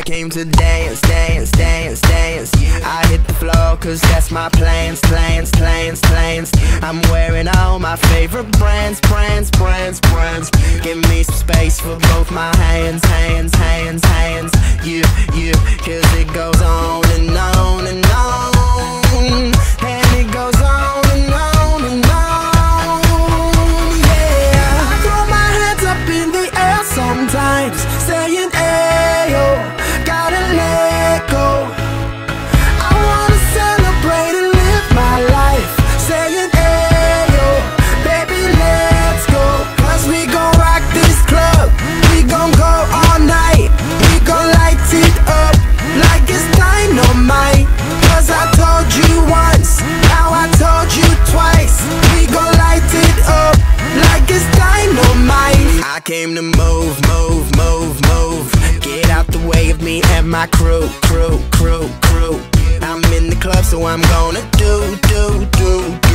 I came to dance, dance, dance, dance. I hit the floor cause that's my plans, plans, plans, plans. I'm wearing all my favorite brands, brands, brands, brands. Give me some space for both my hands, hands, hands, hands. You, cause it goes on and on and on. And it goes on and on and on. Yeah, I throw my hands up in the air sometimes, saying ayo, gotta let go. I wanna celebrate and live my life, saying ayo, baby let's go. Cause we gon' rock this club, we gon' go all night. We gon' light it up like it's dynamite. Cause I told you once, now I told you twice. We gon' light it up like it's dynamite. I came to move, move, move, move. Get out the way of me and my crew, crew, crew, crew. I'm in the club so I'm gonna do